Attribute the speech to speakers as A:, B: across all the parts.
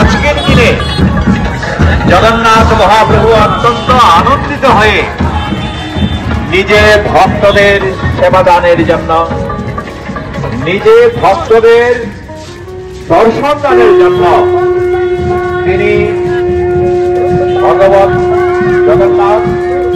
A: আজকের দিনে জগন্নাথ মহাপ্রভু অত্যন্ত আনন্দিত হয়ে নিজে ভক্তদের সেবাদানের জন্য, নিজে ভক্তদের দর্শন দানের জন্য তিনি ভগবান জগন্নাথ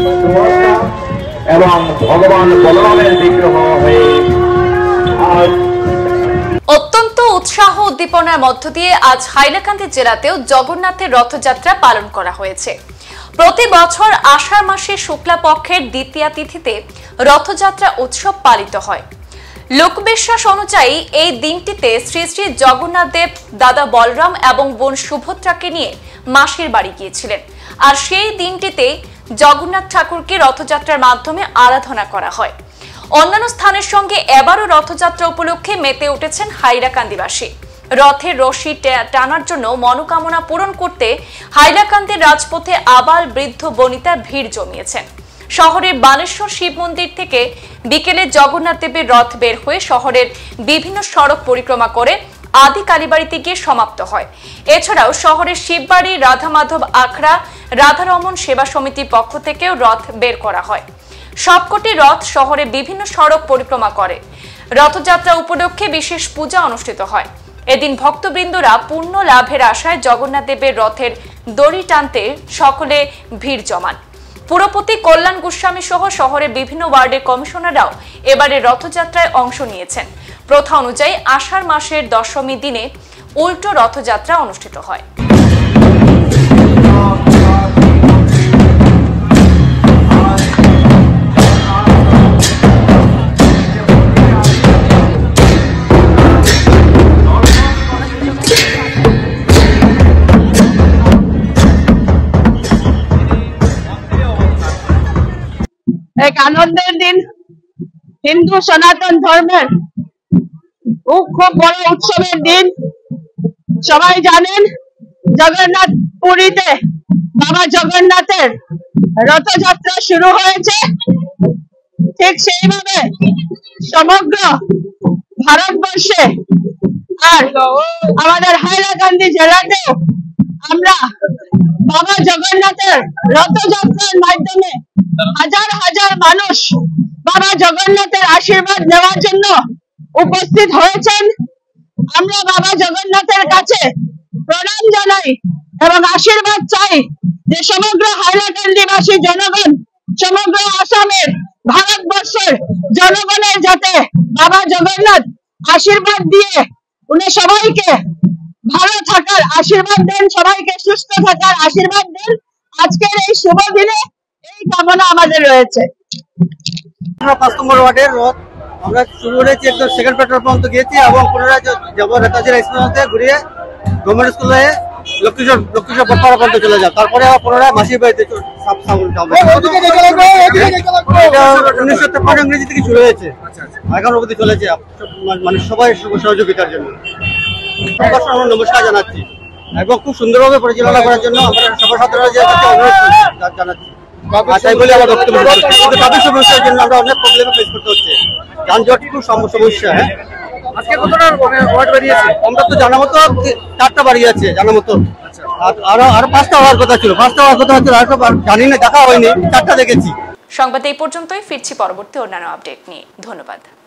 A: এবং ভগবান বলরামের বিগ্রহ হয়ে আজ
B: অত্যন্ত উৎসাহ উদ্দীপনার মধ্য দিয়ে আজ হাইলাকান্দি জেলাতেও জগন্নাথের রথযাত্রা পালন করা হয়েছে। প্রতি বছর আষাঢ় মাসের শুক্লা পক্ষের দ্বিতীয়া তিথিতে রথযাত্রা উৎসব পালিত হয়। লোকবিশ্বাস অনুযায়ী এই দিনটিতে শ্রী শ্রী জগন্নাথ দেব দাদা বলরাম এবং বোন সুভদ্রাকে নিয়ে মাসির বাড়ি গিয়েছিলেন, আর সেই দিনটিতে জগন্নাথ ঠাকুরকে রথযাত্রার মাধ্যমে আরাধনা করা হয়। অন্যান্য স্থানের সঙ্গে এবারও রথযাত্রা উপলক্ষে মেতে উঠেছেন হাইলাকান্দিবাসী। রথের রশি টানার জন্য মনোকামনা পূরণ করতে হাইলাকান্দির রাজপথে আবাল বৃদ্ধ বনিতা ভিড় জমিয়েছেন। শহরের বানেশ্বর শিব মন্দির থেকে বিকেলে জগন্নাথ দেবের রথ বের হয়ে শহরের বিভিন্ন সড়ক পরিক্রমা করে আদি কালীবাড়িতে গিয়ে সমাপ্ত হয়। এছাড়াও শহরের শিববাড়ি, রাধা মাধব আখড়া, রাধারমন সেবা সমিতির পক্ষ থেকেও রথ বের করা হয়। সবকটি রথ শহরের বিভিন্ন সড়ক পরিক্রমা করে। রথযাত্রা উপলক্ষে বিশেষ পূজা অনুষ্ঠিত হয়। এদিন ভক্তবৃন্দরা পুণ্য লাভের আশায় জগন্নাথ দেবের রথের দড়ি টানতে সকলে ভিড় জমান। পুরপতি কল্যাণ গোস্বামী সহ শহরের বিভিন্ন ওয়ার্ডের কমিশনাররাও এবারে রথযাত্রায় অংশ নিয়েছেন। প্রথা অনুযায়ী আষাঢ় মাসের দশমী দিনে উল্টো রথযাত্রা অনুষ্ঠিত হয়।
C: এক আনন্দের দিন, হিন্দু সনাতন ধর্মের খুব বড় উৎসবের দিন। সবাই জানেন জগন্নাথ পুরীতে বাবা জগন্নাথের রথযাত্রা শুরু হয়েছে। ঠিক সেইভাবে সমগ্র ভারতবর্ষে আর আমাদের হাইলাকান্দি জেলাতেও আমরা বাবা জগন্নাথের রথযাত্রার মাধ্যমে হাজার হাজার মানুষ বাবা জগন্নাথের আশীর্বাদ নেওয়ার জন্য উপস্থিত হয়েছেন। আমরা বাবা জগন্নাথের কাছে প্রণাম জানাই এবং আশীর্বাদ চাই যে সমগ্র হাইলাকান্দিবাসী জনগণ, সমগ্র আসামের, ভারতবর্ষের জনগণের যাতে বাবা জগন্নাথ আশীর্বাদ দিয়ে উনি সবাইকে ভালো থাকার আশীর্বাদ দেন, সবাইকে সুস্থ থাকার আশীর্বাদ দেন। আজকের এই শুভ দিনে এই কামনা আমাদের রয়েছে।
D: 5 নম্বর ওয়ার্ডের রথ আমরা শুরু করেছি, একদম সেকেন্ড প্ল্যাটফর্ম পর্যন্ত গিয়েছি এবং পুনরায় যাবো নেতাজি স্টেশনতে ঘুরিয়ে গভর্নমেন্ট স্কুলে লক্ষ্মীশ্বর পটপাড়া পর্যন্ত চলে যাও, তারপরে আবার পুনরায় মাসির বাড়িতে যাবো। 1953 ইংরেজি থেকে শুরু হয়েছে, এখন অবধি চলেছে, মানে সবাই সহযোগিতার জন্য আমরা নমস্কার জানাচ্ছি এবং খুব সুন্দরভাবে পরিচালনা করার জন্য আমরা সবার সাথে অনুরোধ জানাচ্ছি। তাই বলে আমার বক্তব্য ট্রাফিক সমস্যার জন্য আমরা অনেক প্রবলেম ফেস করতে হচ্ছে, যানজট খুব সমস্যা। হ্যাঁ, আজকে কতটা ওয়ার্ড বেরিয়েছে? আমরা তো জানা মতো 4টা বাড়িয়েছে জানা মতো, আরো 5টা হওয়ার কথা ছিল, জানি না, দেখা হয়নি, 4টা দেখেছি।
B: সংবাদ এই পর্যন্তই, ফিরছি পরবর্তী অন্যান্য আপডেট নিয়ে। ধন্যবাদ।